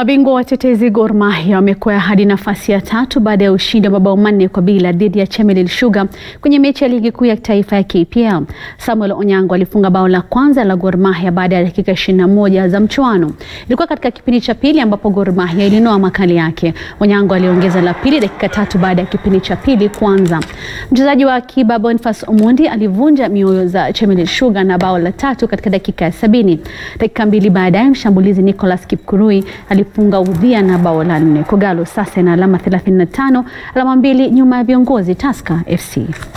Mabingwa watetezi Gor Mahia wamekwea hadi nafasi ya tatu baada ya ushindi wa mabao 4-0 dhidi ya Chemelil Sugar kwenye mechi ya ligi kuu ya taifa ya KPL. Samuel Onyango alifunga bao la kwanza la Gor Mahia baada ya dakika 21 za mchuano. Ilikuwa katika kipindi cha pili ambapo Gor Mahia ilinoa makali yake. Onyango aliongeza la pili dakika 3 baada ya kipindi cha pili kuanza. Mchezaji wa akiba Boniface Omondi alivunja mioyo za Chemelil Sugar na bao la tatu katika dakika ya 70. Dakika 2 baadaye mshambulizi Nicholas Kipkurui alifunga udhia na bao la 4. Kogalo sasa na alama 35, alama 2 nyuma ya viongozi Tusker FC.